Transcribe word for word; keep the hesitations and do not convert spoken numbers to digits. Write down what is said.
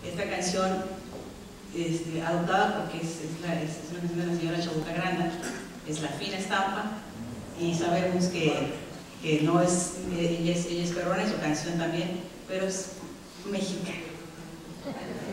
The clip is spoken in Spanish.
esta canción este, adoptada porque es, es, la, es, es una canción de la señora Chabuca Granda, es La Fina Estampa, y sabemos que, que no es, ella es, ella es peruana, su canción también, pero es mexicana.